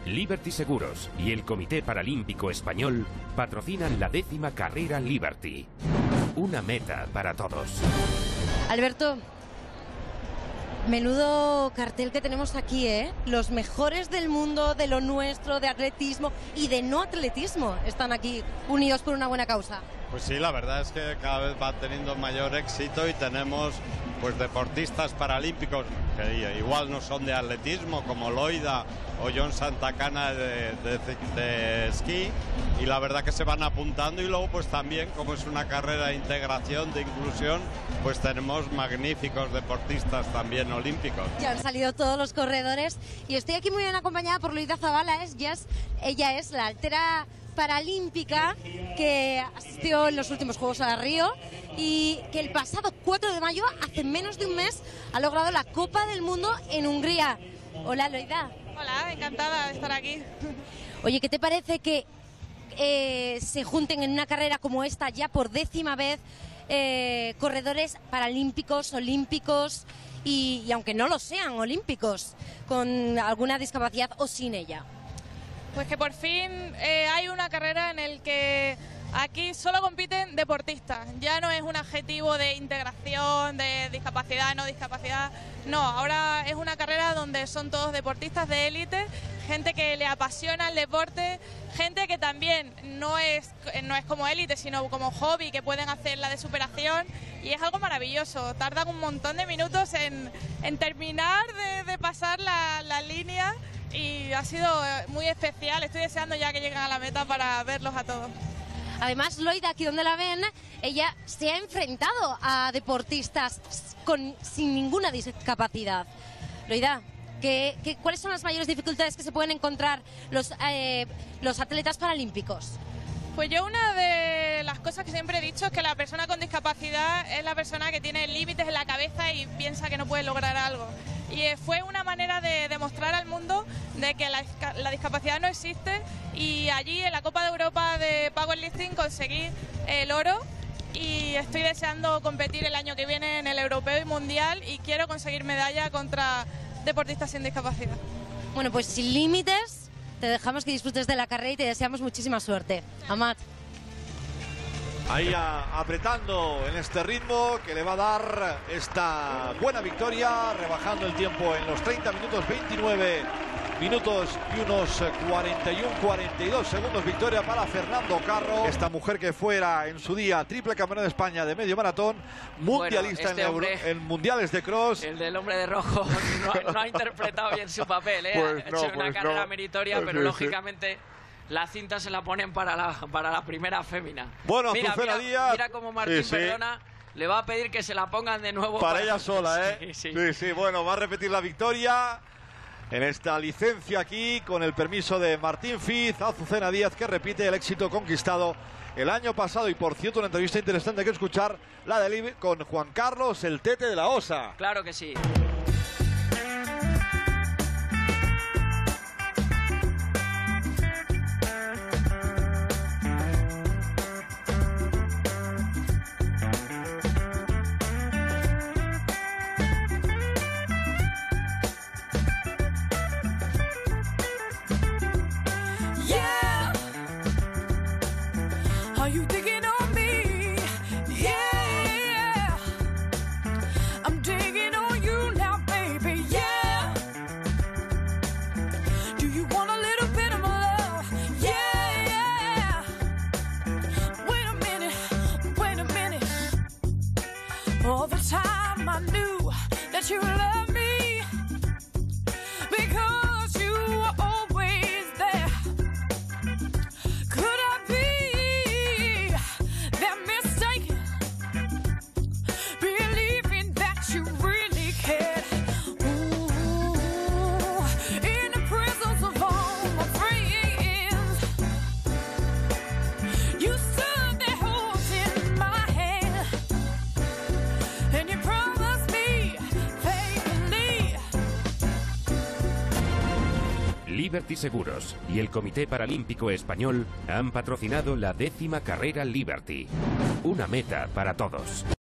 Liberty Seguros y el Comité Paralímpico Español patrocinan la 10ª carrera Liberty. Una meta para todos. Alberto, menudo cartel que tenemos aquí, ¿eh? Los mejores del mundo, de lo nuestro, de atletismo y de no atletismo están aquí unidos por una buena causa. Pues sí, la verdad es que cada vez va teniendo mayor éxito y tenemos pues deportistas paralímpicos que igual no son de atletismo, como Loida o John Santacana de esquí, y la verdad que se van apuntando, y luego pues también, como es una carrera de integración, de inclusión, pues tenemos magníficos deportistas también olímpicos. Ya han salido todos los corredores y estoy aquí muy bien acompañada por Loida Zabala. Ella es la altera paralímpica que asistió en los últimos Juegos a Río y que el pasado 4 de mayo, hace menos de un mes, ha logrado la Copa del Mundo en Hungría. Hola, Loida. Hola, encantada de estar aquí. Oye, ¿qué te parece que se junten en una carrera como esta ya por 10ª vez corredores paralímpicos, olímpicos y aunque no lo sean olímpicos, con alguna discapacidad o sin ella? Pues que por fin hay una carrera en el que aquí solo compiten deportistas. Ya no es un adjetivo de integración, de discapacidad, no discapacidad. No, ahora es una carrera donde son todos deportistas de élite, gente que le apasiona el deporte, gente que también no es como élite, sino como hobby, que pueden hacer la de superación, y es algo maravilloso. Tardan un montón de minutos en terminar de pasar la línea, y ha sido muy especial. Estoy deseando ya que lleguen a la meta para verlos a todos. Además, Loida, aquí donde la ven, ella se ha enfrentado a deportistas sin ninguna discapacidad. Loida, ¿cuáles son las mayores dificultades que se pueden encontrar los atletas paralímpicos? Pues yo una de las cosas que siempre he dicho es que la persona con discapacidad es la persona que tiene límites en la cabeza y piensa que no puede lograr algo. Y fue una manera de demostrar al mundo de que la discapacidad no existe, y allí en la Copa de Europa de Powerlifting conseguí el oro, y estoy deseando competir el año que viene en el europeo y mundial, y quiero conseguir medalla contra deportistas sin discapacidad. Bueno, pues sin límites, te dejamos que disfrutes de la carrera y te deseamos muchísima suerte. Amat. Ahí apretando en este ritmo que le va a dar esta buena victoria, rebajando el tiempo en los 30 minutos 29 minutos y unos 41-42 segundos. Victoria para Fernando Carro, esta mujer que fuera en su día triple campeona de España de medio maratón, mundialista en mundiales de cross. El del hombre de rojo no ha interpretado bien su papel, ¿eh? Pues ha hecho una carrera meritoria, pero lógicamente la cinta se la ponen para la primera fémina. Bueno, Azucena Díaz. Mira cómo Martín Perdona le va a pedir que se la pongan de nuevo. Para ella sola, ¿eh? Sí, bueno, va a repetir la victoria en esta licencia aquí, con el permiso de Martín Fiz. Azucena Díaz, que repite el éxito conquistado el año pasado. Y por cierto, una entrevista interesante que escuchar, la de Libre con Juan Carlos, el Tete de la Osa. Claro que sí. All the time I knew that you loved me because you were always there. Could I be that mistaken, believing that you really cared? Ooh, in the presence of all my friends, you stood there holding my hand. And you promised me faithfully. Liberty Seguros y el Comité Paralímpico Español han patrocinado la 10ª carrera Liberty. Una meta para todos.